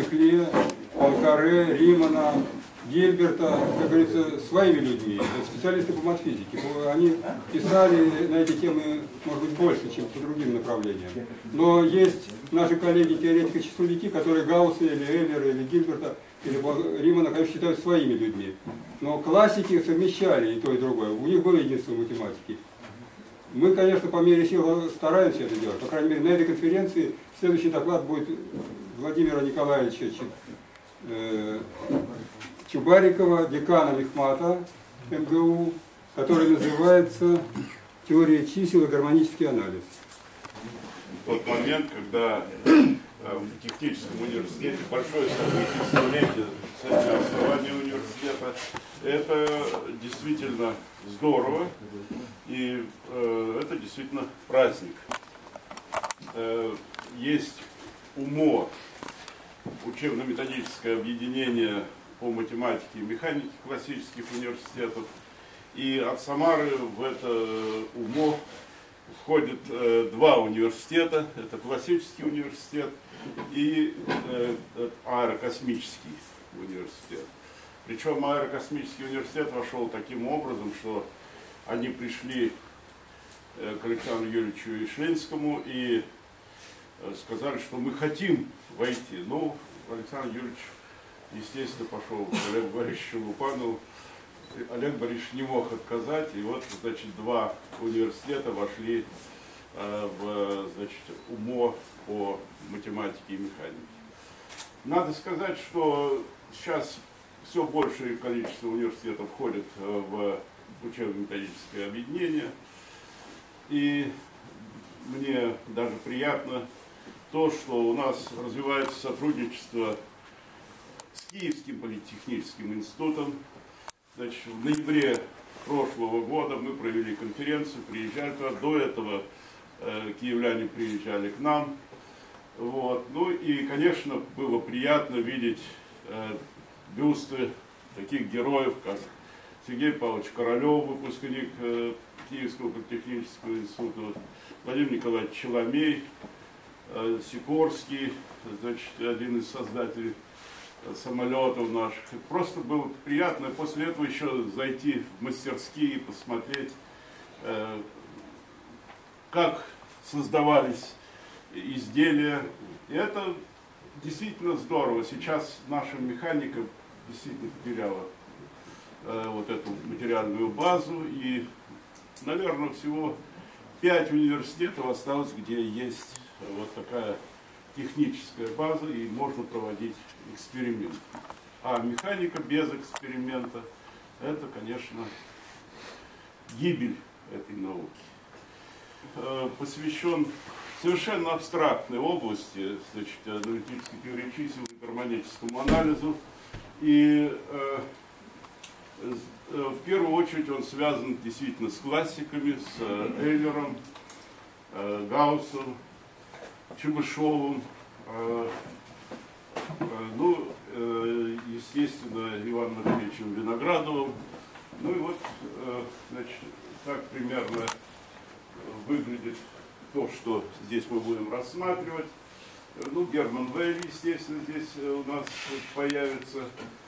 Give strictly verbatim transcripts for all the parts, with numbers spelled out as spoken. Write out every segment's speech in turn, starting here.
Диркле, Пуанкаре, Римана, Гильберта, как говорится, своими людьми, это специалисты по матфизике. Они писали на эти темы, может быть, больше, чем по другим направлениям. Но есть наши коллеги-теоретики-числовики, которые Гаусса или Эйлера, или Гильберта, или Римана, конечно, считают своими людьми. Но классики совмещали и то, и другое. У них было единство математики. Мы, конечно, по мере сил стараемся это делать. По крайней мере, на этой конференции следующий доклад будет Владимира Николаевича Чубарикова, декана Мехмата эм гэ у, который называется «Теория чисел и гармонический анализ». В тот момент, когда в техническом университете большое событие, столетие со дня основания университета, это действительно здорово, и э, это действительно праздник. Э, есть УМО, учебно-методическое объединение по математике и механике классических университетов, и от Самары в это УМО входит э, два университета, это классический университет и э, аэрокосмический университет. Причем аэрокосмический университет вошел таким образом, что они пришли э, к Александру Юрьевичу Ишлинскому и э, сказали, что мы хотим войти. Ну, Александр Юрьевич, естественно, пошел к Олегу Борисовичу Лупанову. Олег Борисович не мог отказать, и вот, значит, два университета вошли э, в, значит, УМО по математике и механике. Надо сказать, что сейчас все большее количество университетов входит в учебно-методическое объединение, и мне даже приятно то, что у нас развивается сотрудничество с Киевским политехническим институтом. Значит, в ноябре прошлого года мы провели конференцию, приезжали туда. До этого э, киевляне приезжали к нам. Вот. Ну и, конечно, было приятно видеть э, бюсты таких героев, как Сергей Павлович Королев, выпускник э, Киевского политехнического института, Владимир Николаевич Челомей, э, Сикорский, значит, один из создателей самолетов наших. Просто было приятно после этого еще зайти в мастерские и посмотреть, э, как создавались изделия. И это действительно здорово. Сейчас наша механика действительно потеряла э, вот эту материальную базу. И, наверное, всего пять университетов осталось, где есть вот такая техническая база, и можно проводить эксперимент. А механика без эксперимента — это, конечно, гибель этой науки. Э, посвящен совершенно абстрактной области, значит, аналитической теории чисел и гармоническому анализу. И э, э, в первую очередь он связан действительно с классиками, с э, Эйлером, э, Гауссом, Чебышевым, э, э, ну, э, естественно, Иваном Андреевичем Виноградовым. Ну и вот, э, значит, так примерно выглядит то, что здесь мы будем рассматривать. Ну, Герман Вейль, естественно, здесь у нас появится.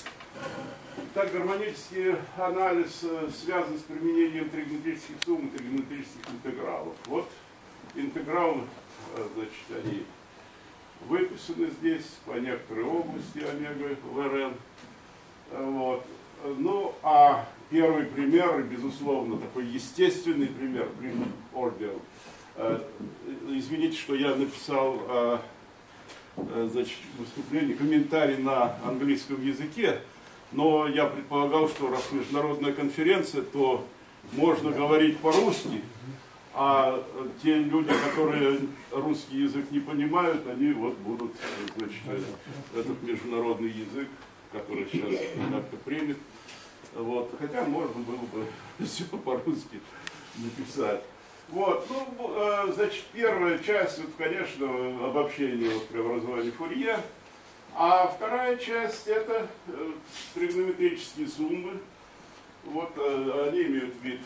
Так, гармонический анализ связан с применением тригонометрических сумм и тригонометрических интегралов. Вот интегралы, значит, они выписаны здесь по некоторой области омега в эр эн. Вот. Ну, а первый пример, безусловно, такой естественный пример, ордер. Извините, что я написал, значит, выступление, комментарий на английском языке, но я предполагал, что раз международная конференция, то можно говорить по-русски, а те люди, которые русский язык не понимают, они вот будут, значит, этот международный язык, который сейчас как-то принят. Вот. Хотя можно было бы все по-русски написать. Вот, ну, значит, первая часть, это, конечно, обобщение вот, преобразования Фурье, а вторая часть это э, тригонометрические суммы. Вот, э, они имеют вид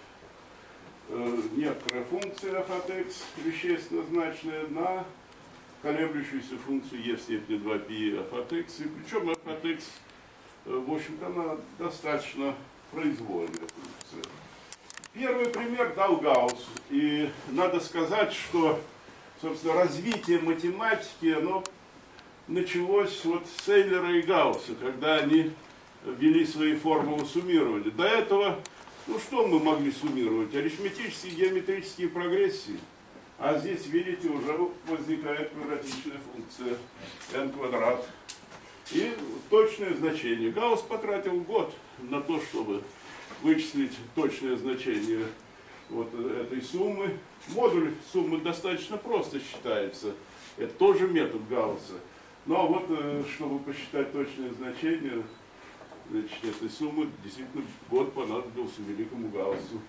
э, некоторая функция эф от икс, вещественно значная, на колеблющуюся функцию e в степени два пи f от x. И причем f от x, в общем-то, она достаточно произвольная функция. Первый пример дал Гаусс. И надо сказать, что, собственно, развитие математики, оно началось вот с Эйлера и Гаусса, когда они ввели свои формулы суммирования. До этого, ну что мы могли суммировать? Арифметические, геометрические прогрессии. А здесь, видите, уже возникает квадратичная функция n квадрат. И точное значение. Гаусс потратил год на то, чтобы вычислить точное значение вот этой суммы. Модуль суммы достаточно просто считается. Это тоже метод Гаусса. Но вот, чтобы посчитать точное значение, значит, этой суммы, действительно год понадобился великому Гауссу.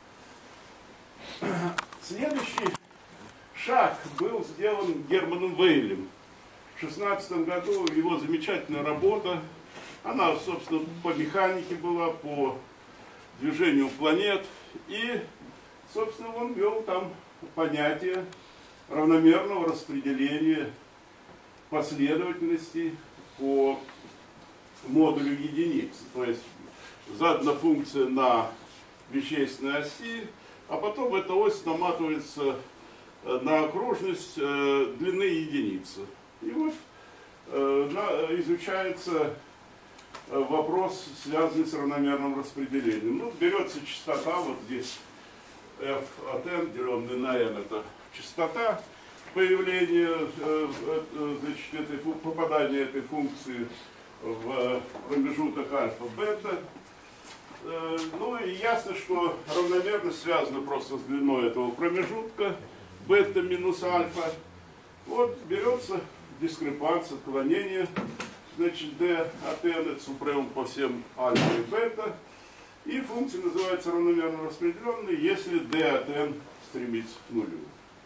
Следующий шаг был сделан Германом Вейлем. В шестнадцатом году его замечательная работа, она, собственно, по механике была, по движению планет, и, собственно, он ввел там понятие равномерного распределения последовательности по модулю единиц. То есть задана функция на вещественной оси, а потом эта ось наматывается на окружность э, длины единицы. И вот э, на, изучается вопрос, связанный с равномерным распределением. Ну, берется частота, вот здесь f от n, деленная на n, это частота появления, э, э, значит, этой, попадания этой функции в промежуток альфа-бета. Э, ну и ясно, что равномерность связана просто с длиной этого промежутка, бета минус альфа. Вот берется дискрепанция, отклонение, значит, d от n, это супремум по всем альфа и бета. И функция называется равномерно распределенной, если d от n стремится к нулю.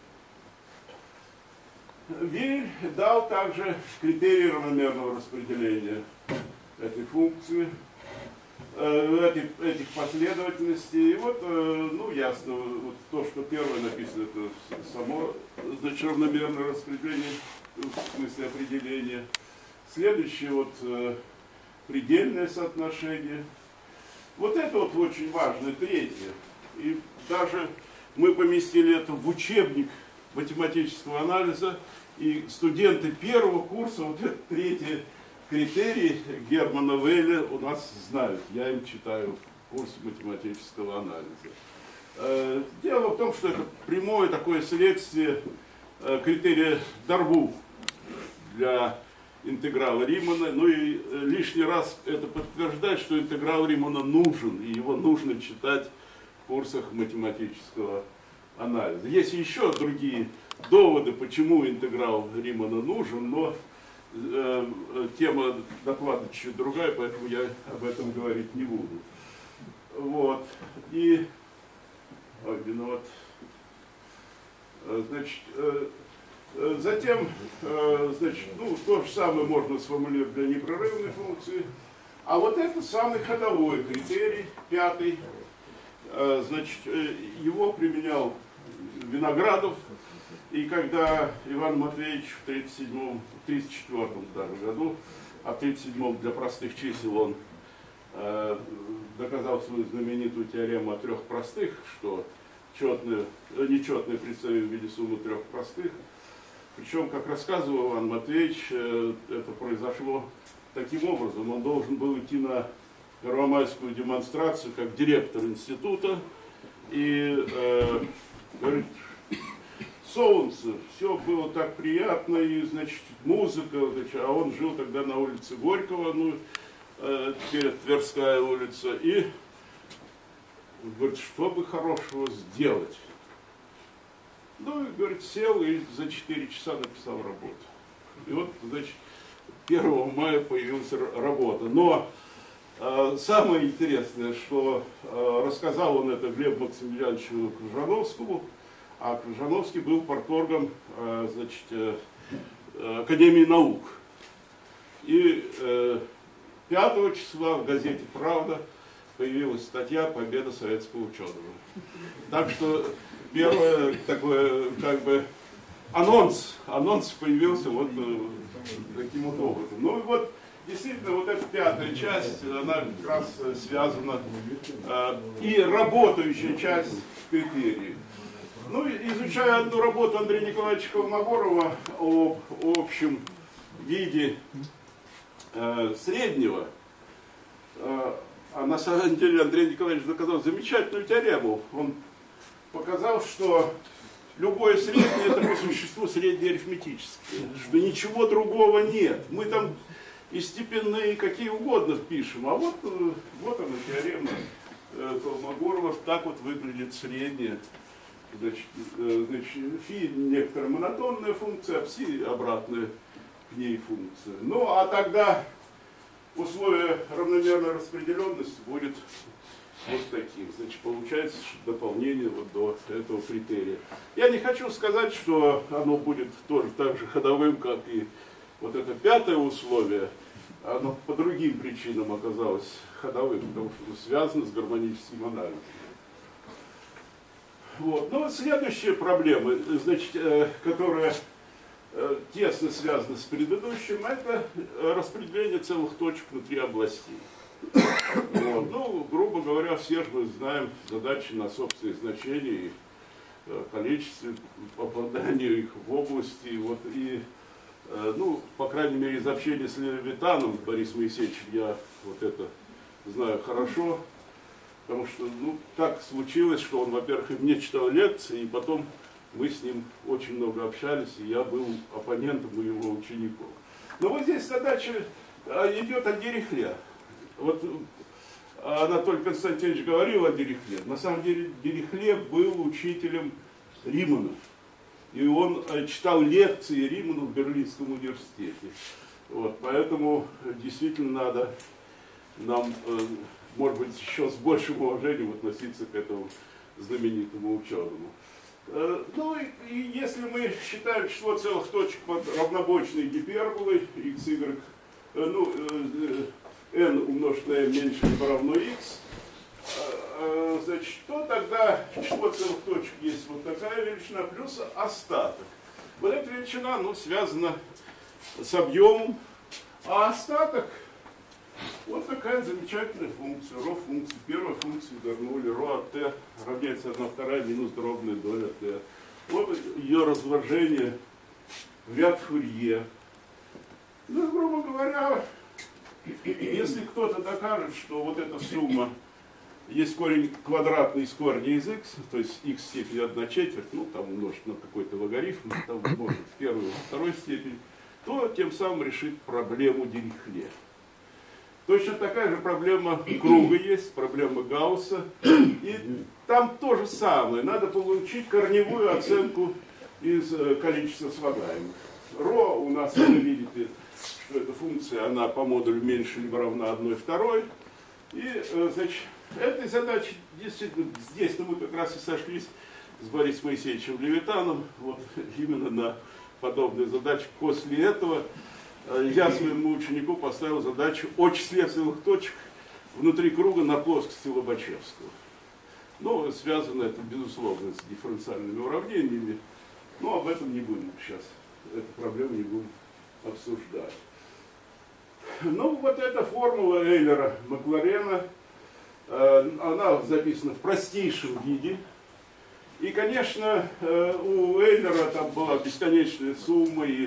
Вейль дал также критерии равномерного распределения этой функции, э, этих, этих последовательностей. И вот, э, ну, ясно, вот то, что первое написано, это само, значит, равномерное распределение, в смысле определения. Следующее, вот, э, предельное соотношение. Вот это вот очень важно, третье. И даже мы поместили это в учебник математического анализа, и студенты первого курса вот этот третий критерий Германа Вейля у нас знают. Я им читаю в курсе математического анализа. Дело в том, что это прямое такое следствие критерия Дарбу для интеграла Римана. Ну и лишний раз это подтверждает, что интеграл Римана нужен, и его нужно читать в курсах математического анализа. Есть еще другие доводы, почему интеграл Римана нужен, но э, тема доклада чуть другая, поэтому я об этом говорить не буду. Вот. И ой, виноват. Значит, э, затем, э, значит, ну, то же самое можно сформулировать для непрерывной функции. А вот это самый ходовой критерий, пятый. Э, значит, э, его применял Виноградов. И когда Иван Матвеевич в тридцать седьмом, тридцать четвёртом даже году, а в тридцать седьмом для простых чисел он э, доказал свою знаменитую теорему о трех простых, что четное, нечетное представим в виде суммы трех простых. Причем, как рассказывал Иван Матвеевич, э, это произошло таким образом. Он должен был идти на первомайскую демонстрацию как директор института и э, говорит: солнце, все было так приятно, и, значит, музыка, значит, а он жил тогда на улице Горького, ну, э, теперь это Тверская улица, и говорит, что бы хорошего сделать? Ну, и, говорит, сел и за четыре часа написал работу. И вот, значит, первого мая появилась работа. Но э, самое интересное, что э, рассказал он это Глебу Максимилиановичу Крыжановскому, а Крыжановский был парторгом э, значит, э, Академии наук. И э, пятого числа в газете «Правда» появилась статья «Победа советского ученого». Так что первое такое, как бы, анонс, анонс появился вот э, таким вот образом. Ну и вот, действительно, вот эта пятая часть, она как раз связана, э, и работающая часть критериев. Ну, изучая одну работу Андрея Николаевича Холмогорова об общем виде э, среднего, э, а на самом деле Андрей Николаевич доказал замечательную теорему. Он показал, что любое среднее это по существу среднее арифметическое, что ничего другого нет. Мы там и степенные какие угодно впишем, а вот, вот она теорема Холмогорова, так вот выглядит среднее. Значит, значит, фи некоторая монотонная функция, а пси обратная к ней функция. Ну а тогда условие равномерной распределенности будет вот таким. Значит, получается дополнение вот до этого критерия. Я не хочу сказать, что оно будет тоже так же ходовым, как и вот это пятое условие. Оно по другим причинам оказалось ходовым, потому что оно связано с гармоническим анализом. Вот. Ну вот следующая проблема, значит, э, которая э, тесно связана с предыдущим, это распределение целых точек внутри областей. Вот. Ну, грубо говоря, все же мы знаем задачи на собственные значения и э, количестве попадания их в области. Вот, и, э, ну, по крайней мере, из общения с Левитаном, Борисом Моисеевичем, я вот это знаю хорошо. Потому что, ну, так случилось, что он, во-первых, и мне читал лекции, и потом мы с ним очень много общались, и я был оппонентом у его учеников. Но вот здесь задача идет о Дирихле. Вот Анатолий Константинович говорил о Дирихле. На самом деле Дирихле был учителем Римана. И он читал лекции Риману в Берлинском университете. Вот, поэтому действительно надо нам... может быть, еще с большим уважением относиться к этому знаменитому ученому. Ну и, и если мы считаем число целых точек под равнобочной гиперболой xy, ну, n умножить на m меньше либо равно x, значит, то тогда число целых точек есть вот такая величина плюс остаток. Вот эта величина, ну, связана с объемом, а остаток вот такая замечательная функция, ρ функция, первая функция Бернули, ρ от t равняется одна вторая минус дробная доля t. Вот ее разложение в ряд Фурье. Ну, грубо говоря, если кто-то докажет, что вот эта сумма есть корень квадратный из корня из x, то есть x в степени одна четверть, ну, там умножить на какой-то логарифм, там может в первую и второй степени, то тем самым решит проблему Дирихле. Точно такая же проблема круга есть, проблема Гаусса. И там то же самое. Надо получить корневую оценку из количества слагаемых. Ρ у нас, вы видите, что эта функция, она по модулю меньше либо равна одной второй. И, значит, этой задачи действительно здесь мы как раз и сошлись с Борисом Моисеевичем Левитаном. Вот именно на подобные задачи. После этого я своему ученику поставил задачу о числе целых точек внутри круга на плоскости Лобачевского. Ну, связано это, безусловно, с дифференциальными уравнениями, но об этом не будем сейчас, эту проблему не будем обсуждать. Ну, вот эта формула Эйлера-Макларена, она записана в простейшем виде. И, конечно, у Эйлера там была бесконечная сумма, и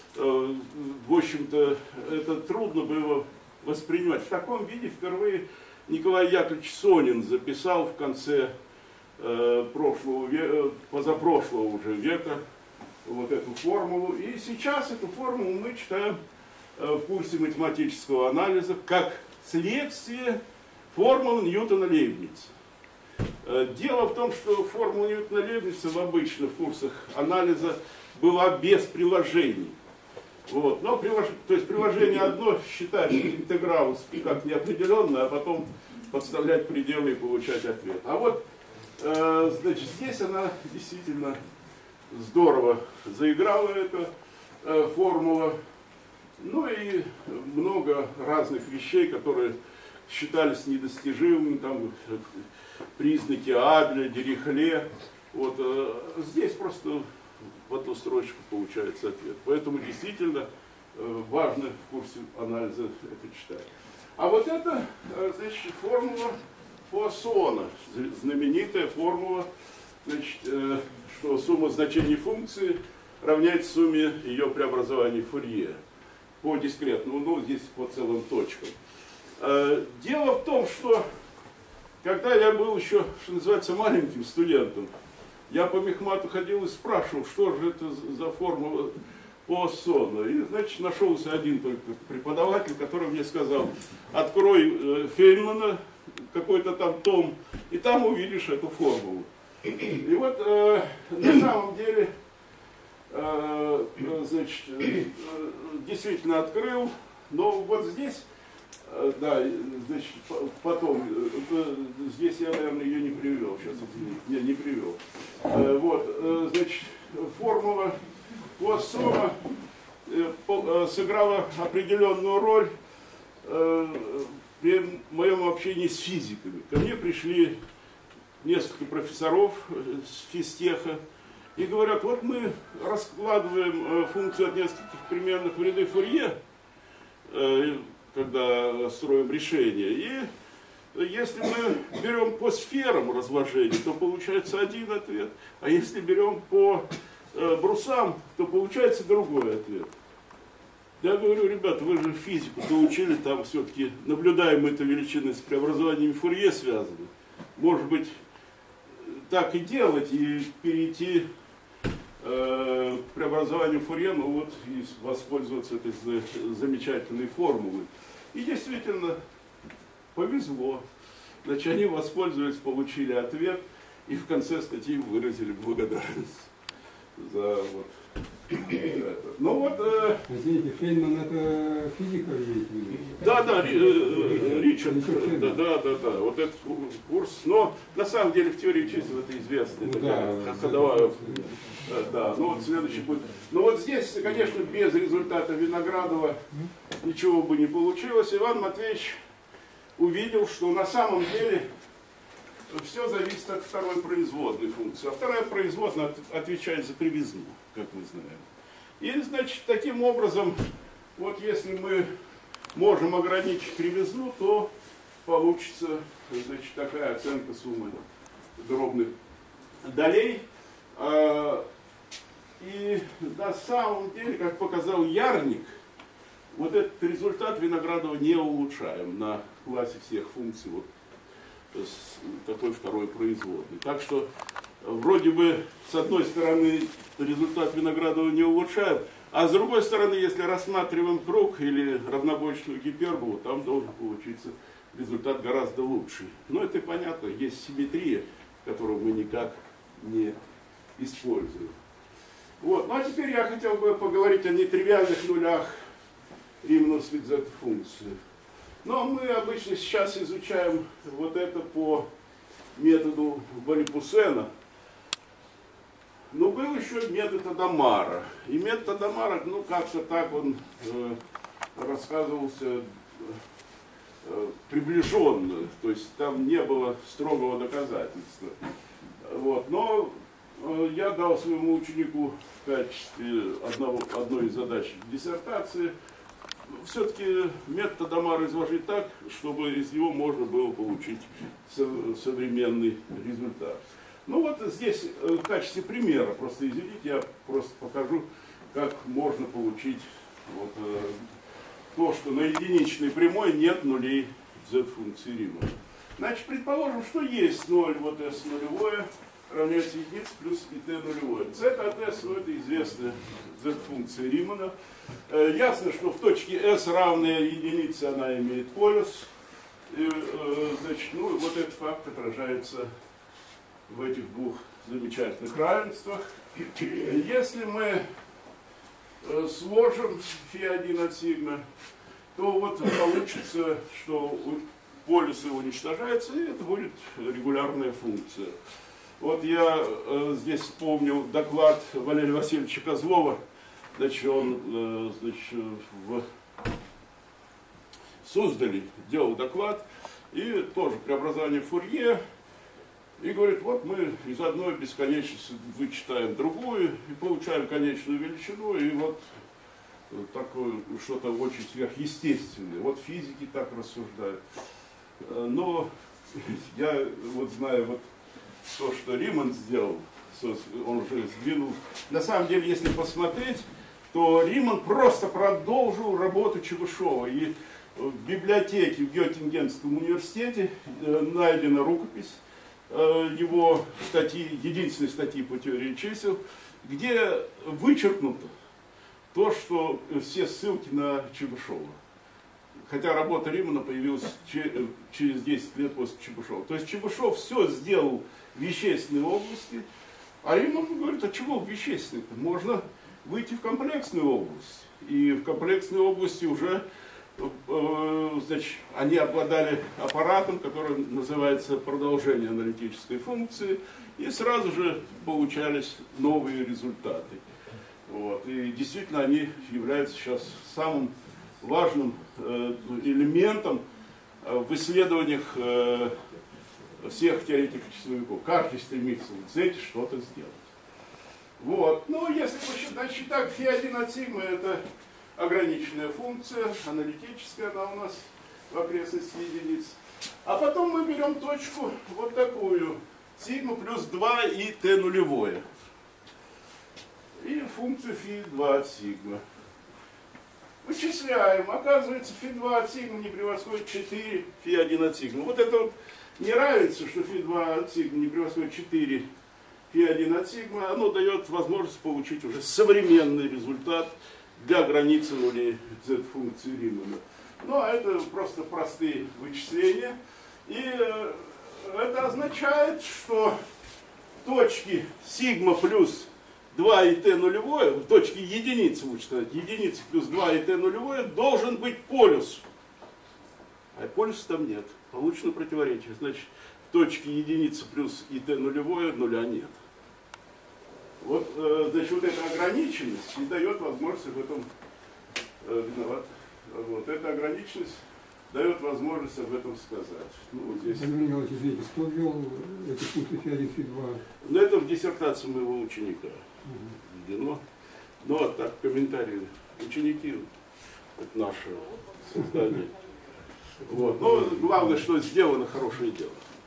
в общем-то, это трудно было воспринимать. В таком виде впервые Николай Яковлевич Сонин записал в конце э, прошлого века, позапрошлого уже века вот эту формулу. И сейчас эту формулу мы читаем э, в курсе математического анализа как следствие формулы Ньютона-Лейбница. Э, дело в том, что формула Ньютона-Лейбница в обычных курсах анализа была без приложений. Вот. Но прилож... То есть приложение одно считать интеграл как неопределенное, а потом подставлять пределы и получать ответ. А вот э, значит, здесь она действительно здорово заиграла, эта э, формула. Ну и много разных вещей, которые считались недостижимыми, там признаки Адля, Дирихле. Вот, э, здесь просто в одну строчку получается ответ. Поэтому действительно важно в курсе анализа это читать. А вот это, значит, формула Пуассона, знаменитая формула, значит, что сумма значений функции равняется сумме ее преобразований Фурье по дискретному, ну здесь по целым точкам. Дело в том, что когда я был еще, что называется, маленьким студентом, я по мехмату ходил и спрашивал, что же это за формула Пуассона. И, значит, нашелся один только преподаватель, который мне сказал: открой Фейнмана, какой-то там том, и там увидишь эту формулу. И вот э, на самом деле, э, значит, э, действительно открыл, но вот здесь, э, да, значит, потом, э, здесь я, наверное, ее не привел, сейчас, не, не привел. Э, вот, э, значит, формула Пуассона э, э, сыграла определенную роль э, при моем общении с физиками. Ко мне пришли несколько профессоров с физтеха и говорят: вот мы раскладываем функцию от нескольких переменных в ряды Фурье, когда строим решение, и если мы берем по сферам разложения, то получается один ответ, а если берем по брусам, то получается другой ответ. Я говорю: ребята, вы же физику-то учили, там все-таки наблюдаемые-то величины с преобразованиями Фурье связаны. Может быть, так и делать, и перейти э, к преобразованию Фурье, ну вот, и воспользоваться этой замечательной формулой. И действительно, повезло. Значит, они воспользовались, получили ответ, и в конце статьи выразили благодарность за вот это. Ну вот... Э, Извините, Фейнман это физика, видите? Да, да, Ричард, да, да, да, да, вот этот курс, но на самом деле в теории чисел это известная ну, такая да, ходовая, да, да, ну вот следующий будет. Ну вот здесь, конечно, без результата Виноградова ничего бы не получилось. Иван Матвеевич увидел, что на самом деле все зависит от второй производной функции, а вторая производная отвечает за кривизну, как мы знаем. И, значит, таким образом, вот если мы можем ограничить кривизну, то получится, значит, такая оценка суммы дробных долей. И на самом деле, как показал Ярник, вот этот результат Виноградова не улучшаем на классе всех функций вот с такой второй производной. Так что вроде бы с одной стороны результат Виноградова не улучшаем, а с другой стороны, если рассматриваем круг или равнобочную гиперболу, там должен получиться результат гораздо лучший. Но это понятно, есть симметрия, которую мы никак не используем. Вот. Ну а теперь я хотел бы поговорить о нетривиальных нулях римановской z-функции. Но мы обычно сейчас изучаем вот это по методу Валлипусена. Но был еще метод Адамара. И метод Адамара, ну как-то так он э, рассказывался э, приближенно. То есть там не было строгого доказательства. Вот. Но э, я дал своему ученику в качестве одного, одной из задач диссертации все-таки метод Адамара изложить так, чтобы из него можно было получить современный результат. Ну вот здесь в качестве примера, просто извините, я просто покажу, как можно получить вот, то, что на единичной прямой нет нулей z-функции Римана. Значит, предположим, что есть ноль, вот s нулевое равняется единице плюс и t нулевое. Z от s, ну это известная z-функция Римана. Э, ясно, что в точке s равная единице она имеет полюс. И, э, значит, ну вот этот факт отражается в этих двух замечательных равенствах. Если мы э, сложим фи один от сигма, то вот получится, что полюсы уничтожаются, и это будет регулярная функция. Вот я э, здесь вспомнил доклад Валерия Васильевича Козлова. Значит, он э, значит, в Суздале делал доклад, и тоже преобразование Фурье. И говорит, вот мы из одной бесконечности вычитаем другую и получаем конечную величину, и вот такое что-то очень сверхъестественное. Вот физики так рассуждают. Но я вот знаю вот то, что Риман сделал, он уже сдвинул. На самом деле, если посмотреть, то Риман просто продолжил работу Чебышева. И в библиотеке в Геттингенском университете найдена рукопись его статьи, единственной статьи по теории чисел, где вычеркнуто то, что все ссылки на Чебышева. Хотя работа Римана появилась через десять лет после Чебышева. То есть Чебышев все сделал в вещественной области, а Риман говорит, а чего в вещественной-то? Можно выйти в комплексную область. И в комплексной области уже значит, они обладали аппаратом, который называется продолжение аналитической функции, и сразу же получались новые результаты. Вот. И действительно они являются сейчас самым важным э, элементом в исследованиях э, всех теоретиков числовиков. Каждый стремится в цете что-то сделать. Вот. Ну, если посчитать, считать фи один от сигмы, это ограниченная функция, аналитическая она у нас в окрестности единиц. А потом мы берем точку вот такую, сигма плюс два и t нулевое. И функцию фи два от сигма. Вычисляем. Оказывается, фи два от сигма не превосходит четыре фи один от сигма. Вот это вот неравенство, что фи два от сигма не превосходит четыре фи один от сигма, оно дает возможность получить уже современный результат для границы нулей z-функции Римана. Но это просто простые вычисления. И э, это означает, что точки сигма плюс два и t нулевое, в точке единицы, лучше сказать, единицы плюс два и t нулевое должен быть полюс. А полюса там нет. Получено противоречие. Значит, в точке единицы плюс и t нулевое нуля нет. Вот, э, значит, вот эта ограниченность и дает возможность в этом э, виноват. Вот эта ограниченность дает возможность об этом сказать. Ну, вот здесь. Владимир Николаевич, извините, кто ввел эти функции фи один, фи два? Ну, это в диссертации моего ученика Угу. введено. Ну, а так, комментарии. Ученики, это наше создание. Вот. Но главное, что сделано хорошее дело.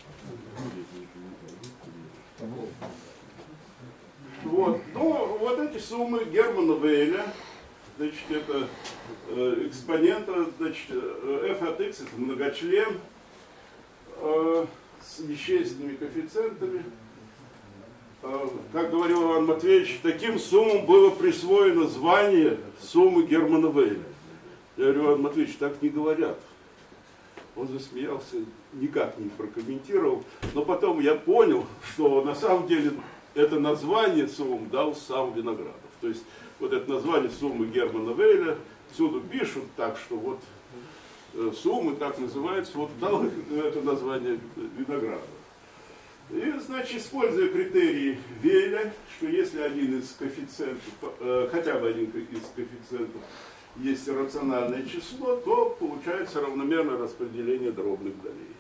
Вот. Ну, вот эти суммы Германа Вейля, значит, это э, экспонента, значит, f от x это многочлен э, с вещественными коэффициентами. Э, как говорил Иван Матвеевич, таким суммам было присвоено звание суммы Германа Вейля. Я говорю, Иван Матвеевич, так не говорят. Он засмеялся, никак не прокомментировал. Но потом я понял, что на самом деле это название сумм дал сам Виноградов. То есть вот это название суммы Германа Вейля, всюду пишут так, что вот э, суммы так называются, вот дал это название Виноградов. И, значит, используя критерии Вейля, что если один из коэффициентов, э, хотя бы один из коэффициентов есть рациональное число, то получается равномерное распределение дробных долей.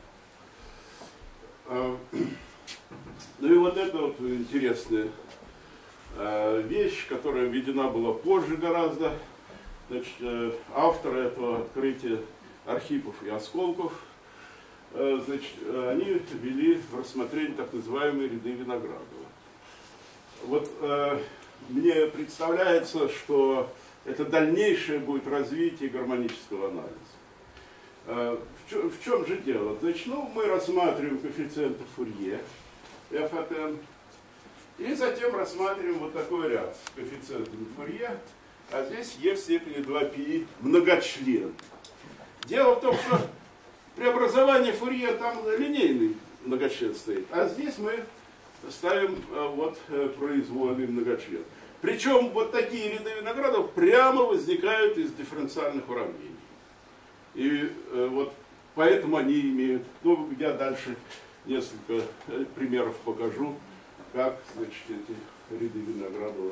Ну и вот это вот интересная э, вещь, которая введена была позже гораздо. Значит, э, авторы этого открытия Архипов и Осколков, э, значит, они ввели в рассмотрение так называемые ряды Виноградова. Вот э, мне представляется, что это дальнейшее будет развитие гармонического анализа. Э, в, чё, в чем же дело? Значит, ну, мы рассматриваем коэффициенты Фурье, f от n. И затем рассматриваем вот такой ряд с коэффициентами Фурье. А здесь e в степени два пи многочлен. Дело в том, что преобразование Фурье там линейный многочлен стоит. А здесь мы ставим вот произвольный многочлен. Причем вот такие ряды Виноградов прямо возникают из дифференциальных уравнений. И вот поэтому они имеют... Ну, я дальше несколько примеров покажу, как, значит, эти ряды Виноградова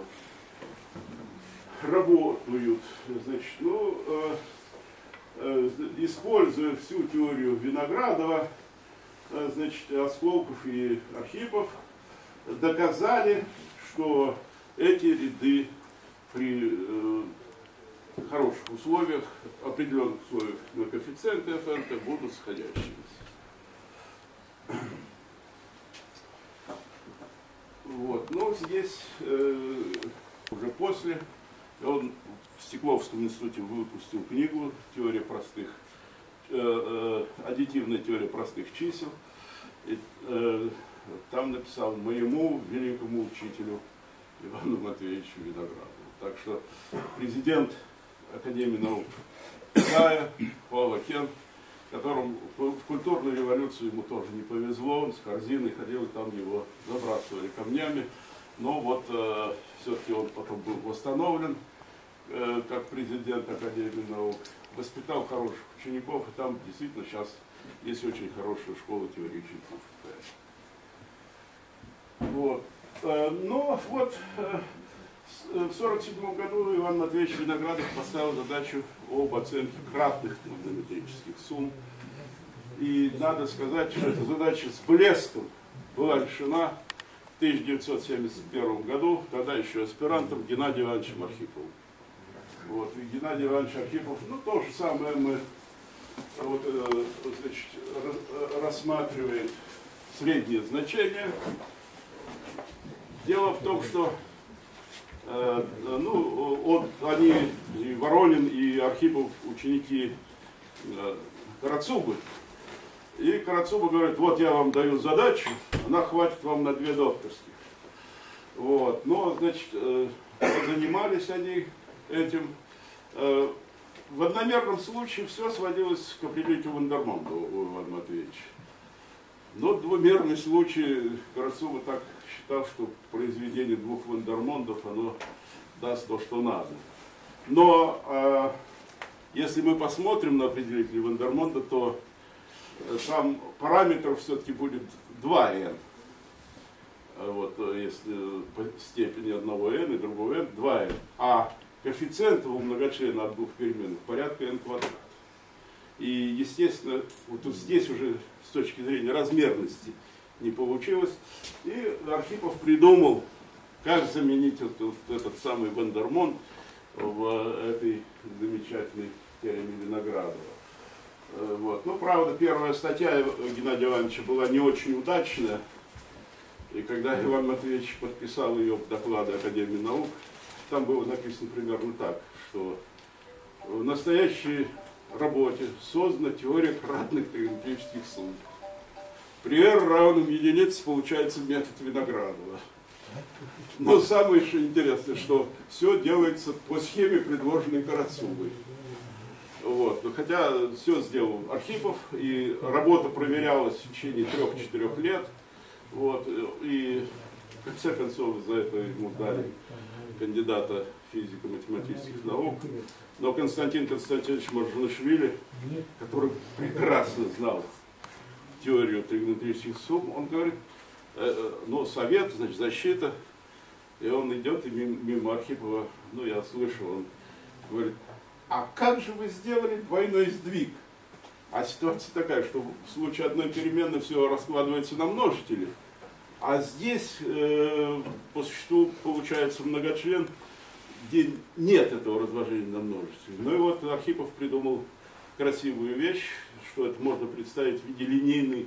работают. Значит, ну, э, э, используя всю теорию Виноградова, значит, Осколков и Архипов доказали, что эти ряды при э, хороших условиях, определенных условиях на коэффициенты эф эн тэ будут сходящимися. Вот. Но здесь э, уже после он в Стекловском институте выпустил книгу «Теория простых», э, э, аддитивная теория простых чисел. И, э, там написал моему великому учителю Ивану Матвеевичу Виноградову. Так что президент Академии наук Китая Павел Кен, которому в культурную революцию ему тоже не повезло, он с корзиной ходил, и там его забрасывали камнями. Но вот э, все-таки он потом был восстановлен э, как президент Академии наук, воспитал хороших учеников, и там действительно сейчас есть очень хорошая школа теории чисел в Китае. Вот. Э, но вот э, в сорок седьмом году Иван Матвеевич Виноградов поставил задачу об оценке кратных тригонометрических сумм. И надо сказать, что эта задача с блеском была решена в тысяча девятьсот семьдесят первом году, тогда еще аспирантом Геннадием Ивановичем Архиповым. Вот. И Геннадий Иванович Архипов, ну то же самое мы вот, э, значит, рассматриваем среднее значение. Дело в том, что э, ну, он, они, и Воронин, и Архипов, ученики э, Карацубы. И Карацуба говорит, вот я вам даю задачу, она хватит вам на две докторских. Вот. Но, значит, э, занимались они этим. Э, в одномерном случае все сводилось к определителю Вандермонда у Ивана Матвеевича. Но двумерный случай Карацуба так считал, что произведение двух Вандермондов, оно даст то, что надо. Но э, если мы посмотрим на определитель Вандермонда, то э, там параметров все-таки будет два эн. Вот, если по степени одного n и другого n, два эн. А коэффициент у многочлена от двух переменных порядка n квадрат. И, естественно, вот тут здесь уже с точки зрения размерности не получилось. И Архипов придумал, как заменить вот, вот этот самый Вандермонд в этой замечательной теореме Виноградова. Вот. Ну, правда, первая статья Геннадия Ивановича была не очень удачная. И когда Иван Матвеевич подписал ее в доклады Академии наук, там было написано примерно так, что в настоящей работе создана теория кратных тригонометрических сумм. При r равном единице получается метод Виноградова. Но самое еще интересное, что все делается по схеме, предложенной Карацубой. Вот. Но хотя все сделал Архипов, и работа проверялась в течение трех-четырех лет. Вот. И в конце концов за это ему дали кандидата физико-математических наук. Но Константин Константинович Маржанашвили, который прекрасно знал теорию тригонометрических сумм, он говорит, э, ну, совет, значит, защита, и он идет и мимо, мимо Архипова, ну, я слышал, он говорит, а как же вы сделали двойной сдвиг? А ситуация такая, что в случае одной переменной все раскладывается на множители, а здесь э, по существу получается многочлен, где нет этого разложения на множители. Ну и вот Архипов придумал красивую вещь, что это можно представить в виде линейной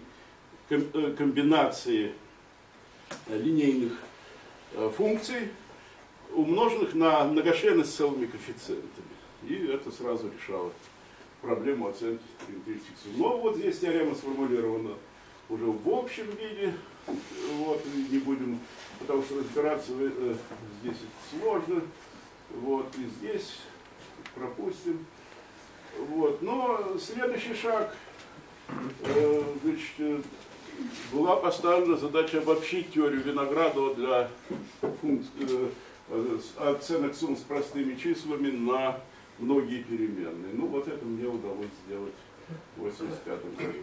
комбинации линейных функций, умноженных на многочлены с целыми коэффициентами. И это сразу решало проблему оценки тригонометрических сумм. Но вот здесь теорема сформулирована уже в общем виде. Вот, не будем, потому что разбираться э, здесь это сложно. Вот, и здесь пропустим. Вот. Но следующий шаг, э, значит, была поставлена задача обобщить теорию Виноградова для функций, э, оценок сумм с простыми числами на многие переменные. Ну, вот это мне удалось сделать в восемьдесят пятом году.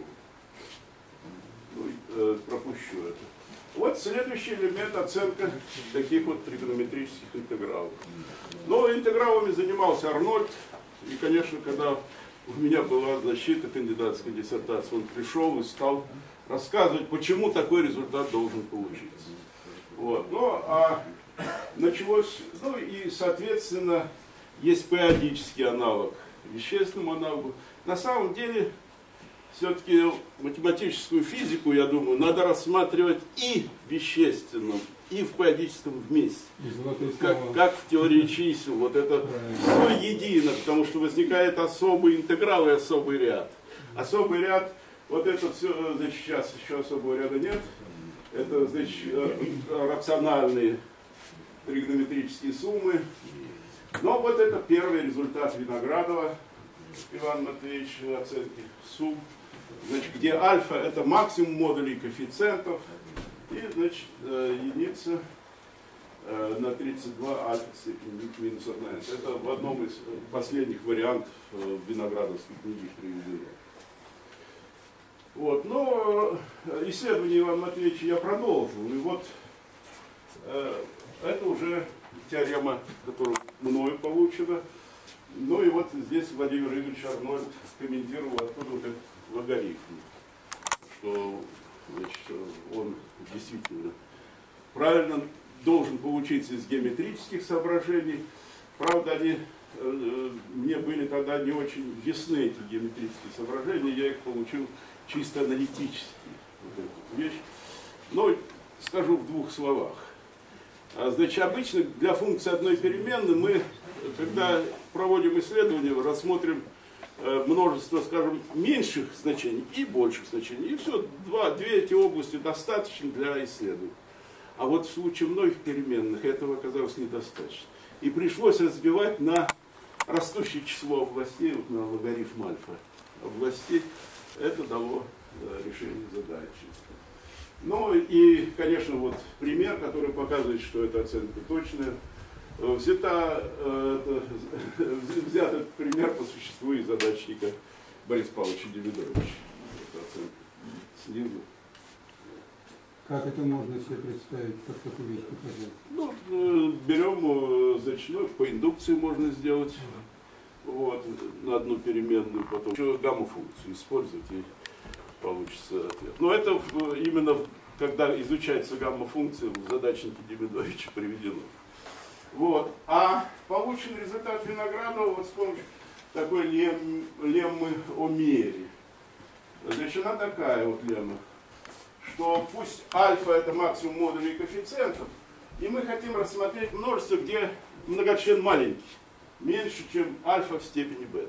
Ну, э, пропущу это. Вот следующий элемент — оценка таких вот тригонометрических интегралов. Но интегралами занимался Арнольд. И, конечно, когда у меня была защита кандидатской диссертации. Он пришел и стал рассказывать, почему такой результат должен получиться. Вот. Ну, а началось, ну и, соответственно, есть периодический аналог вещественному аналогу. На самом деле, все-таки математическую физику, я думаю, надо рассматривать и в вещественном, и в периодическом вместе. Как, как в теории чисел. Вот это все едино, потому что возникает особый интеграл и особый ряд. Особый ряд, вот это все, значит, сейчас еще особого ряда нет. Это, значит, рациональные тригонометрические суммы. Но вот это первый результат Виноградова Ивана Матвеевича оценки сумм. Значит, где альфа это максимум модулей коэффициентов, и, значит, единица на тридцать два альфа степени минус одна. Это в одном из последних вариантов виноградовской книги приведено. Вот, но исследование Ивана Матвеевича я продолжил, и вот это уже теорема, которая мною получена. Ну и вот здесь Владимир Игоревич Арнольд комментировал, откуда вот этот логарифм, что, значит, он действительно правильно должен получиться из геометрических соображений. Правда, они э, мне были тогда не очень ясны, эти геометрические соображения, я их получил чисто аналитически, вот эту вещь. Но скажу в двух словах. Значит, обычно для функции одной переменной мы, когда проводим исследования, рассмотрим множество, скажем, меньших значений и больших значений. И все, два, две эти области достаточно для исследования. А вот в случае многих переменных этого оказалось недостаточно. И пришлось разбивать на растущее число областей, вот на логарифм альфа областей. Это дало решение задачи. Ну и, конечно, вот пример, который показывает, что эта оценка точная. Взята, это, взят этот пример по существу из задачника Бориса Павловича Демидовича. Снизу. Как это можно себе представить, как такую вещь показать? Ну, берем, значит, ну, по индукции можно сделать, вот, на одну переменную, потом еще гамма-функцию использовать, и получится ответ. Но это именно, когда изучается гамма-функция, в задачнике Демидовича приведено. Вот. А получен результат Виноградова вот с помощью такой лем, леммы о мере. Значит, она такая вот лемма, что пусть альфа это максимум модулей коэффициентов, и мы хотим рассмотреть множество, где многочлен маленький, меньше, чем альфа в степени бета.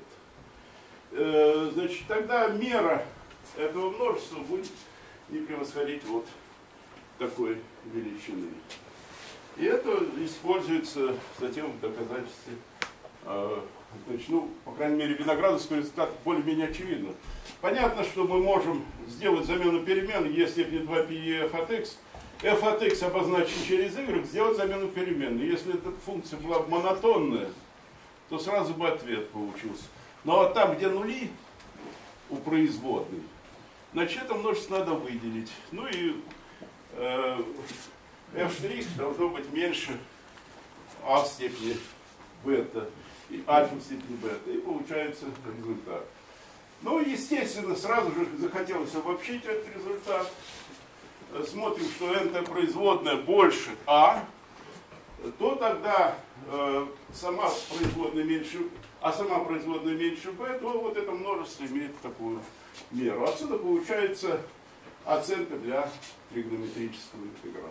Э, значит, тогда мера этого множества будет не превосходить вот такой величины. И это используется затем в доказательстве, э, значит, ну, по крайней мере, виноградовский результат более-менее очевидно. Понятно, что мы можем сделать замену перемен, если степени два пи и f от x, f от x обозначен через y, сделать замену переменной. Если эта функция была бы монотонная, то сразу бы ответ получился. Но вот там, где нули у производной, значит, это множество надо выделить. Ну и э, f' должно быть меньше а в степени бета и альфа в степени бета. И получается результат. Ну, естественно, сразу же захотелось обобщить этот результат. Смотрим, что n-то производная больше а, то тогда э, сама производная меньше, а сама производная меньше b, то вот это множество имеет такую меру. Отсюда получается оценка для тригонометрического интеграла.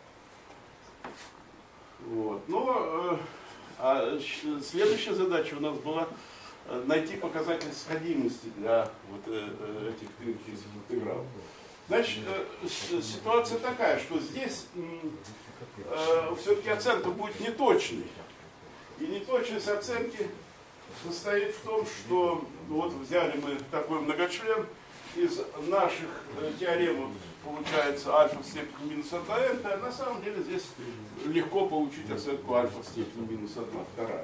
Вот. Но э, а следующая задача у нас была найти показатель сходимости для вот, э, этих тригонометрических интегралов. Значит, э, ситуация такая, что здесь э, все-таки оценка будет неточной. И неточность оценки состоит в том, что вот взяли мы такой многочлен, из наших э, теорем получается альфа в степени минус одна n, а на самом деле здесь легко получить оценку альфа в степени минус одна вторая.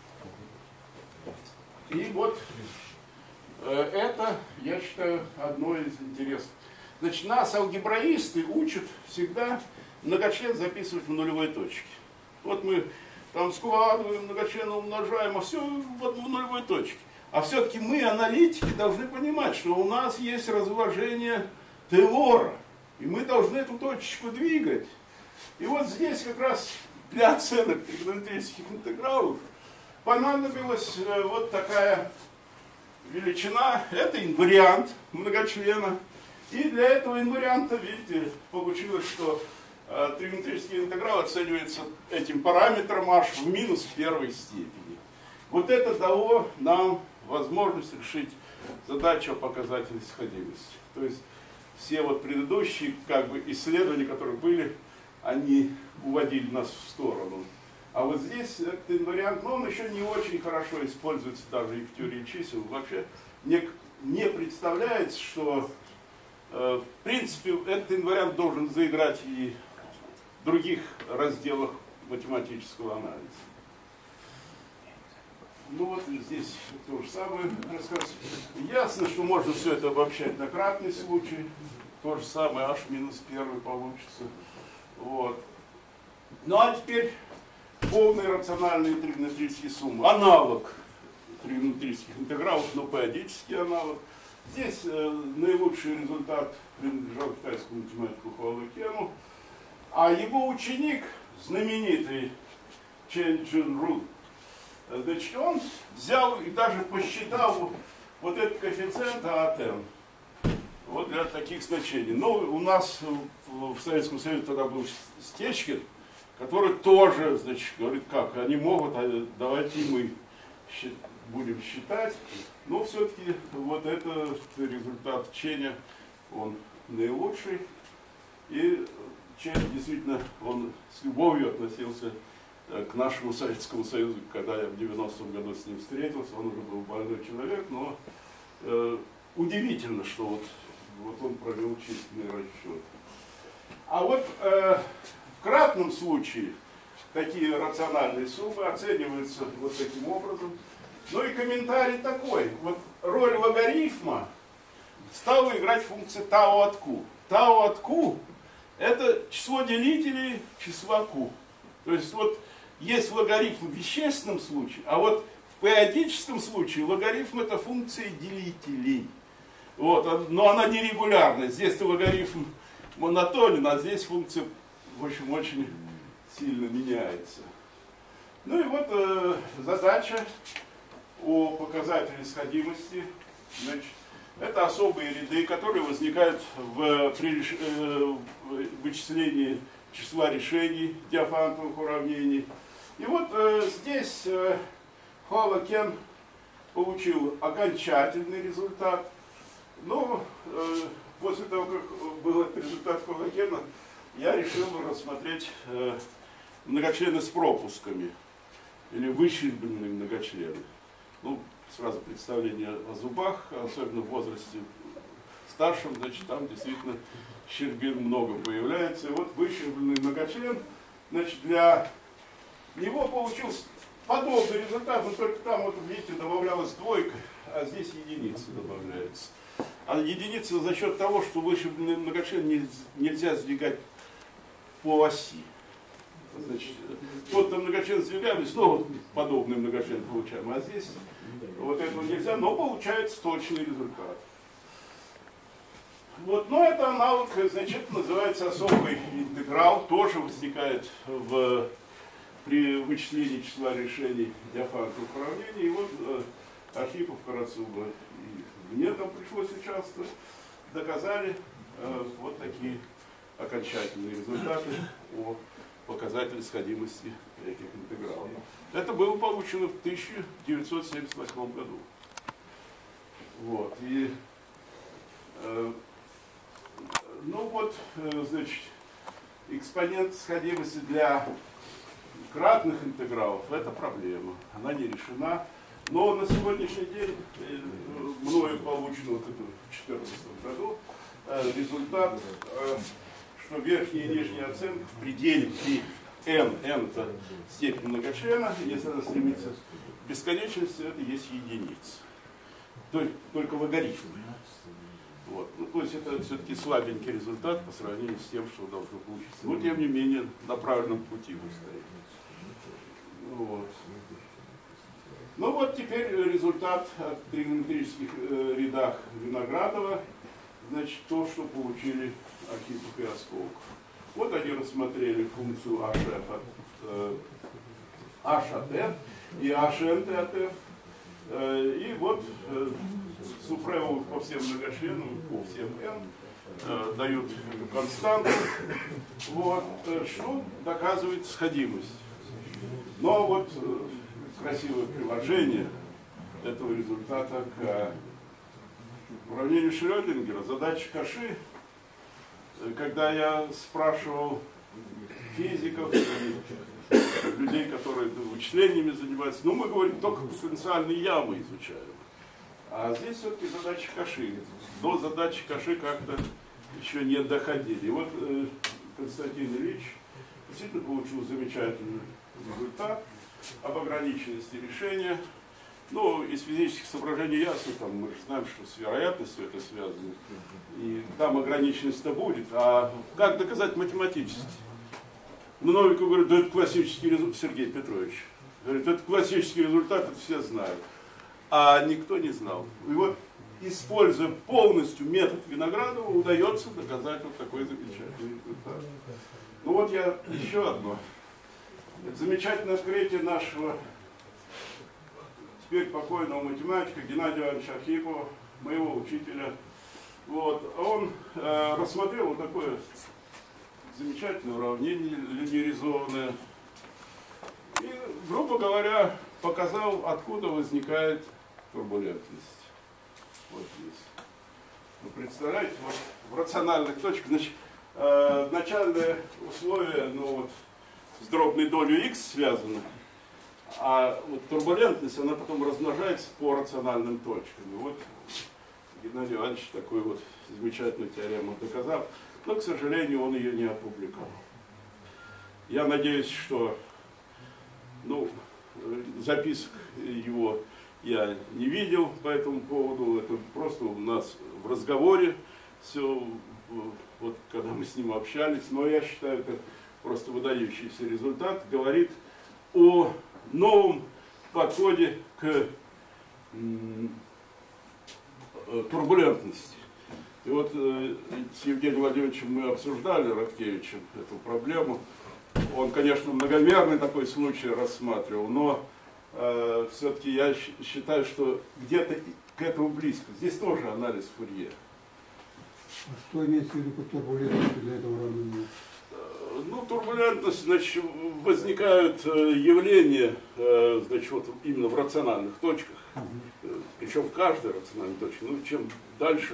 И вот э, это, я считаю, одно из интересных. Значит, нас алгебраисты учат всегда многочлен записывать в нулевой точке. Вот мы там складываем, многочленно умножаем, а все в нулевой точке. А все-таки мы, аналитики, должны понимать, что у нас есть разложение Тейлора. И мы должны эту точечку двигать. И вот здесь как раз для оценок тригонометрических интегралов понадобилась вот такая величина. Это инвариант многочлена. И для этого инварианта, видите, получилось, что э, тригонометрический интеграл оценивается этим параметром аж в минус первой степени. Вот это дало нам возможность решить задачу о показателе сходимости. То есть все вот предыдущие как бы исследования, которые были, они уводили нас в сторону. А вот здесь этот инвариант, но он еще не очень хорошо используется даже и в теории чисел. Вообще не, не представляется, что в принципе, этот инвариант должен заиграть и в других разделах математического анализа. Ну вот здесь то же самое рассказ. Ясно, что можно все это обобщать на кратный случай. То же самое, аж минус первый получится. Вот. Ну а теперь полные рациональные тригонометрические суммы. Аналог тригонометрических интегралов, но периодический аналог. Здесь э, наилучший результат принадлежал китайскому математику Хуа Кену, а его ученик, знаменитый Чен Джин Ру, значит, он взял и даже посчитал вот этот коэффициент А от N вот для таких значений. Но у нас в Советском Союзе тогда был Стечкин, который тоже, значит, говорит, как, они могут, а давайте мы будем считать. Но все-таки вот это результат Ченя, он наилучший. И Чен действительно, он с любовью относился к нашему Советскому Союзу, когда я в девяностом году с ним встретился. Он уже был больной человек, но э, удивительно, что вот, вот он провел численный расчет. А вот э, в кратном случае такие рациональные суммы оцениваются вот таким образом. Ну и комментарий такой. Вот роль логарифма стала играть функция тау от q. Тау от q это число делителей числа q. То есть вот есть логарифм в вещественном случае, а вот в периодическом случае логарифм это функция делителей. Вот, но она нерегулярная. Здесь логарифм монотонен, а здесь функция, в общем, очень сильно меняется. Ну и вот э, задача о показателе сходимости. Значит, это особые ряды, которые возникают в, при э, вычислении числа решений диафантовых уравнений. И вот э, здесь э, Хуа Кен получил окончательный результат. Но э, после того, как был этот результат Хуа Кена, я решил рассмотреть э, многочлены с пропусками или выщербленные многочлены. Ну, сразу представление о зубах, особенно в возрасте старшем, значит, там действительно щербин много появляется. И вот выщербленный многочлен, значит, для него получился подобный результат, но только там, вот видите, добавлялась двойка, а здесь единица добавляется. А единица за счет того, что выщербленный многочлен нельзя сдвигать по оси. Значит, вот на многочлен сдвигаем, и снова подобный многочлен получаем. А здесь вот этого нельзя, но получается точный результат. Вот, но это аналог, значит, называется особый интеграл, тоже возникает в, при вычислении числа решений диафантовых уравнений. И вот э, Архипов, Карацуба и мне там пришлось участвовать, доказали э, вот такие окончательные результаты о показателе сходимости этих интегралов. Это было получено в тысяча девятьсот семьдесят восьмом году. Вот. И, э, ну вот, э, значит, экспонент сходимости для кратных интегралов – это проблема. Она не решена. Но на сегодняшний день э, мною получено вот это в две тысячи четырнадцатом году э, результат, э, что верхняя и нижняя оценка в пределе при n, n это степень многочлена, если она стремится к бесконечности, это есть единица. То есть только логарифм. Вот. Ну, то есть это все-таки слабенький результат по сравнению с тем, что должно получиться. Но тем не менее на правильном пути мы стоим. Вот. Ну вот теперь результат от тригонометрических э, рядах Виноградова, значит, то, что получили Архипов и Осколков. Вот они рассмотрели функцию h от, э, h от f и hnt от f. Э, и вот э, супревывают по всем многочленам, по всем n, э, дают эту константу, вот, э, что доказывает сходимость. Но вот э, красивое приложение этого результата к уравнению Шрёдингера, задача Каши. Когда я спрашивал физиков и людей, которые вычислениями занимаются, ну мы говорим, только потенциальные ямы изучаем. А здесь все-таки задача Каши. До задачи Каши как-то еще не доходили. И вот э, Константин Ильич действительно получил замечательный результат об ограниченности решения. Ну, из физических соображений ясно, там, мы же знаем, что с вероятностью это связано. И там ограниченность-то будет. А как доказать математически? Ну, Новиков говорит, да это классический результат, Сергей Петрович. Говорит, это классический результат, это все знают. А никто не знал. И вот, используя полностью метод Виноградова, удается доказать вот такой замечательный результат. Ну вот я еще одно. Это замечательное открытие нашего теперь покойного математика Геннадия Ивановича Архипова, моего учителя. Вот. Он э, рассмотрел вот такое замечательное уравнение линеаризованное и, грубо говоря, показал, откуда возникает турбулентность. Вот здесь. Вы представляете, вот в рациональных точках, значит, э, начальное условие, ну вот, с дробной долей x связано, а вот турбулентность, она потом размножается по рациональным точкам. И вот Геннадий Иванович такую вот замечательную теорему доказал, но, к сожалению, он ее не опубликовал. Я надеюсь, что, ну, записок его я не видел по этому поводу, это просто у нас в разговоре все, вот когда мы с ним общались, но я считаю, это просто выдающийся результат, говорит о новом подходе к турбулентности. И вот э, с Евгением Владимировичем мы обсуждали, Радкевичем, эту проблему. Он, конечно, многомерный такой случай рассматривал, но э, все-таки я считаю, что где-то к этому близко. Здесь тоже анализ Фурье. А что имеется в виду под турбулентностью для этого уравнения? Ну, турбулентность, значит, возникают явления, значит, вот именно в рациональных точках, причем в каждой рациональной точке, ну, чем дальше,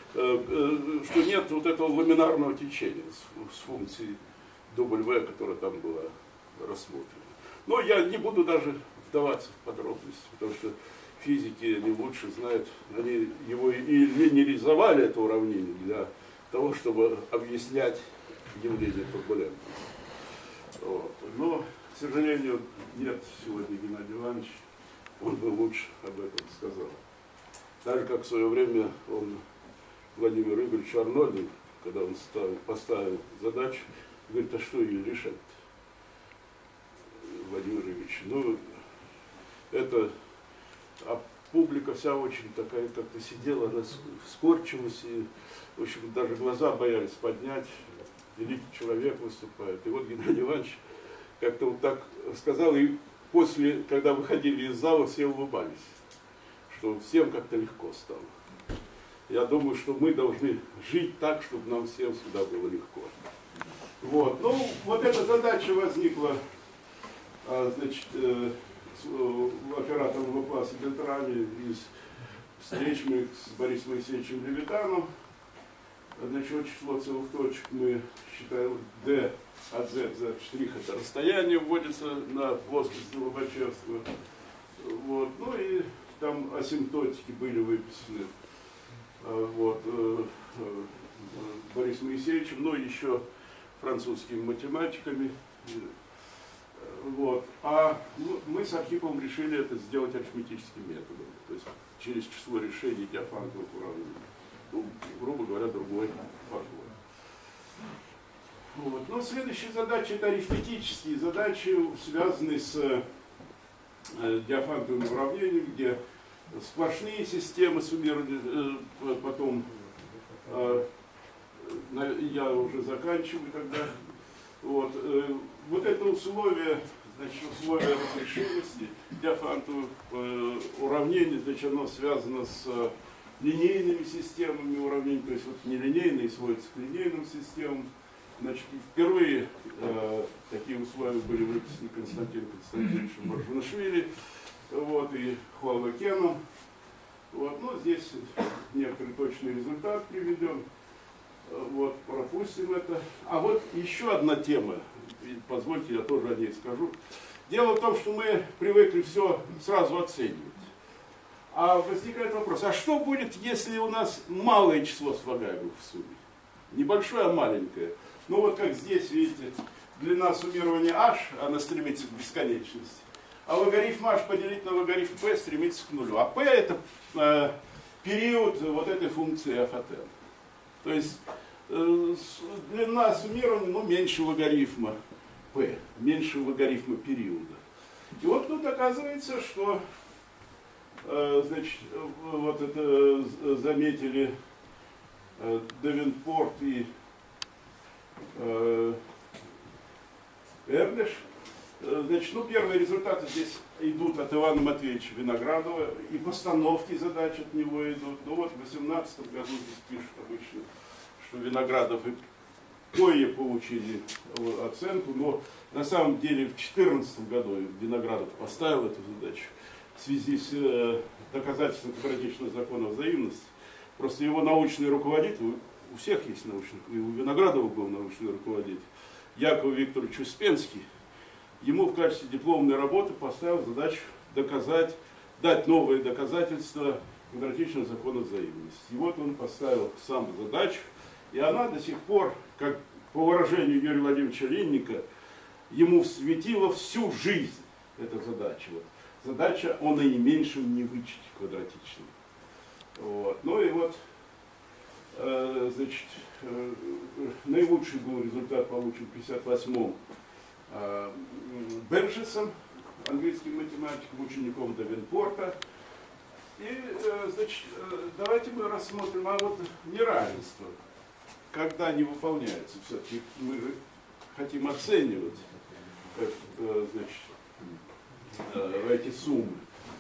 что нет вот этого ламинарного течения с функцией W, которая там была рассмотрена. Но я не буду даже вдаваться в подробности, потому что физики, они лучше знают, они его и линеаризовали, это уравнение, для того, чтобы объяснять явление турбулентности. Вот. Но, к сожалению, нет сегодня Геннадия Ивановича, он бы лучше об этом сказал. Так же, как в свое время он, Владимир Игоревич Арнольдин, когда он ставил, поставил задачу, говорит, а что ее решать-то, Владимир Игоревич? Ну, это, а публика вся очень такая, как-то сидела, она скорчилась, и, в общем, даже глаза боялись поднять. Великий человек выступает. И вот Геннадий Иванович как-то вот так сказал, и после, когда выходили из зала, все улыбались, что всем как-то легко стало. Я думаю, что мы должны жить так, чтобы нам всем всегда было легко. Вот. Ну, вот эта задача возникла, значит, у оператора в классе Бельтрами из встреч мы с Борисом Моисеевичем Левитаном. Значит, число целых точек мы считаем d от z за штрих, это расстояние вводится на плоскости Лобачевского. Вот. Ну и там асимптотики были выписаны вот, Борисом Моисеевичем, но еще французскими математиками. Вот. А мы с Архиповым решили это сделать арифметическим методом, то есть через число решений диафантовых уравнений. Ну, грубо говоря, другой подход. Вот. Но следующая задача — это арифметические задачи, связанные с диафантовым уравнением, где сплошные системы суммировали, потом я уже заканчиваю тогда. Вот, вот это условие, значит, условие разрешимости диафантовых уравнений, значит, оно связано с линейными системами уравнений, то есть вот нелинейные сводятся к линейным системам. Значит, впервые э, такие условия были выписаны Константином Константиновичем Баржунашвили, вот, и Хуалакеном. Вот, ну, здесь некоторый точный результат приведен. Вот, пропустим это. А вот еще одна тема, позвольте, я тоже о ней скажу. Дело в том, что мы привыкли все сразу оценивать. А возникает вопрос, а что будет, если у нас малое число слагаемых в сумме? Небольшое, а маленькое. Ну вот как здесь, видите, длина суммирования h, она стремится к бесконечности. А логарифм h поделить на логарифм p стремится к нулю. А p это э, период вот этой функции f от n. То есть э, длина суммирования, ну, меньше логарифма p, меньше логарифма периода. И вот тут оказывается, что э, значит, вот это заметили э, Давенпорт и Эрдеш. Значит, ну, первые результаты здесь идут от Ивана Матвеевича Виноградова, и постановки задач от него идут. Ну вот в восемнадцатом году здесь пишут обычно, что Виноградов и кое получили оценку, но на самом деле в четырнадцатом году Виноградов поставил эту задачу в связи с доказательством квадратичного закона взаимности. Просто его научный руководитель, у всех есть научный, и у Виноградова был научный руководитель, Яков Викторович Успенский, ему в качестве дипломной работы поставил задачу доказать, дать новые доказательства квадратичного закона взаимности. И вот он поставил сам задачу, и она до сих пор, как по выражению Юрия Владимировича Линника, ему светила всю жизнь эта задача. Вот. Задача о наименьшем невычете квадратичном. Вот. Ну и вот, э, значит, э, наилучший был результат получен в пятьдесят восьмом э, Берджесом, английским математиком, учеником Давенпорта. И, э, значит, э, давайте мы рассмотрим, а вот неравенство, когда они выполняются, все-таки мы же хотим оценивать, э, значит, э, эти суммы.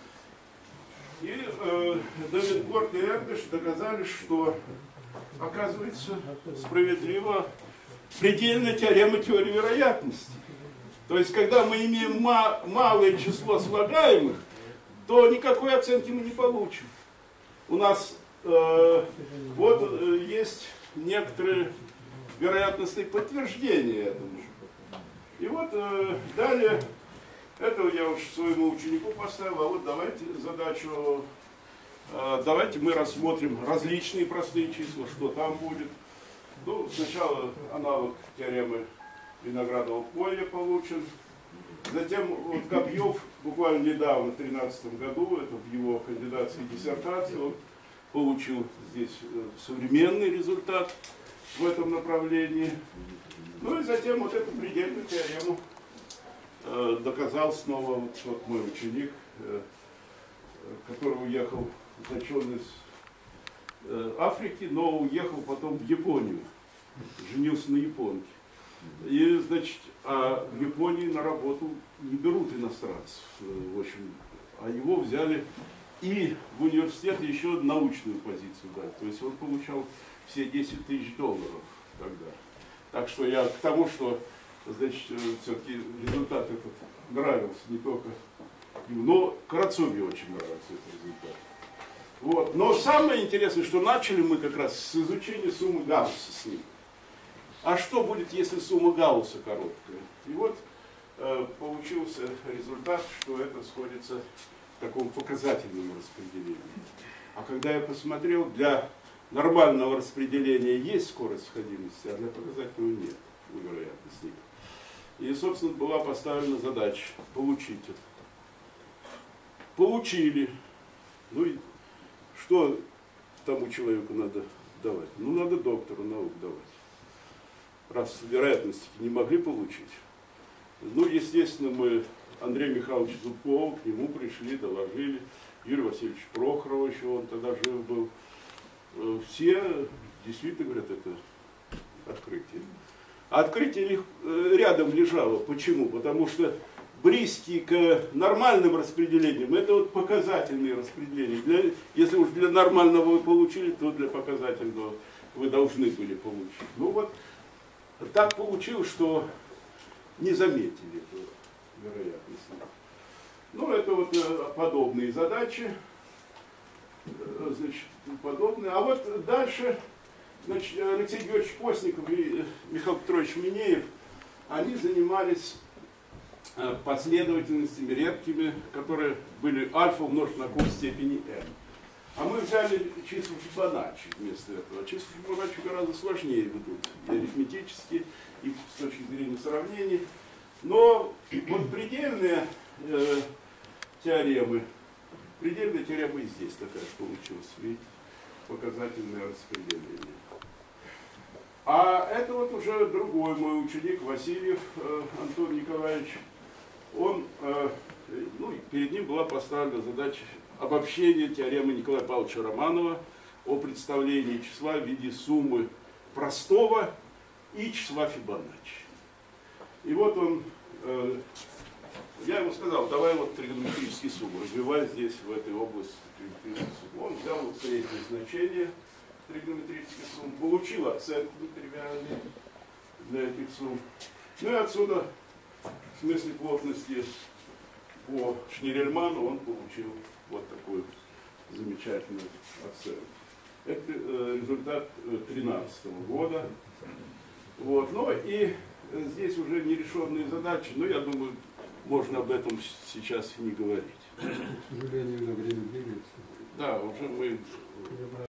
И э, Давенпорт и Эрдеш доказали, что, оказывается, справедливо предельная теорема теории вероятности. То есть, когда мы имеем ма малое число слагаемых, то никакой оценки мы не получим. У нас э, вот э, есть некоторые вероятностные подтверждения этому. И вот э, далее, этого я уж своему ученику поставил, а вот давайте задачу, э, давайте мы рассмотрим различные простые числа, что там будет. Ну, сначала аналог теоремы Виноградова-Полля получен. Затем вот Копьев буквально недавно, в две тысячи тринадцатом году, это в его кандидатской диссертации, он получил здесь современный результат в этом направлении. Ну и затем вот эту предельную теорему э, доказал снова вот, вот мой ученик, э, который уехал, зачем из э, Африки, но уехал потом в Японию, женился на японке. И, значит, а в Японии на работу не берут иностранцев, в общем, а его взяли и в университет еще научную позицию дали. То есть он получал все десять тысяч долларов тогда. Так что я к тому, что, значит, все-таки результат этот нравился не только ему, но Карацуге очень нравился этот результат. Вот. Но самое интересное, что начали мы как раз с изучения суммы Гаусса с ним. А что будет, если сумма Гаусса короткая? И вот э, получился результат, что это сходится к такому показательному распределению. А когда я посмотрел, для нормального распределения есть скорость сходимости, а для показательного нет вероятности. И, собственно, была поставлена задача получить это. Получили. Ну и что тому человеку надо давать? Ну, надо доктору наук давать. Раз вероятности не могли получить. Ну, естественно, мы Андрея Михайловича Зубкова, к нему пришли, доложили. Юрий Васильевич Прохоров еще, он тогда жив был. Все действительно говорят, это открытие. А открытие рядом лежало. Почему? Потому что близкие к нормальным распределениям, это вот показательные распределения. Для, если уж для нормального вы получили, то для показательного вы должны были получить. Ну вот, так получилось, что не заметили эту вероятность. Ну, это вот подобные задачи, значит, подобные. А вот дальше, значит, Алексей Георгиевич Постников и Михаил Петрович Минеев, они занимались последовательностями редкими, которые были альфа умножить на курс степени n. А мы взяли числа Фибоначчи вместо этого. Числа Фибоначчи гораздо сложнее ведут и арифметически, и с точки зрения сравнений. Но вот предельные э, теоремы, предельная теорема и здесь такая получилась, видите, показательное распределение. А это вот уже другой мой ученик, Васильев э, Антон Николаевич. Он, э, ну, перед ним была поставлена задача обобщения теоремы Николая Павловича Романова о представлении числа в виде суммы простого и числа Фибоначчи. И вот он, э, я ему сказал, давай вот тригонометрические суммы, развивай здесь, в этой области тригонометрические суммы. Он взял вот среднее значение тригонометрических сумм, получил оценки нетривиальные для этих сумм. Ну и отсюда, в смысле плотности по Шнирельману, он получил вот такую замечательную оценку. Это э, результат тринадцатого года. Вот. Ну и здесь уже нерешенные задачи, но я думаю, можно об этом сейчас не говорить. К сожалению, на время двигается. Да, уже мы...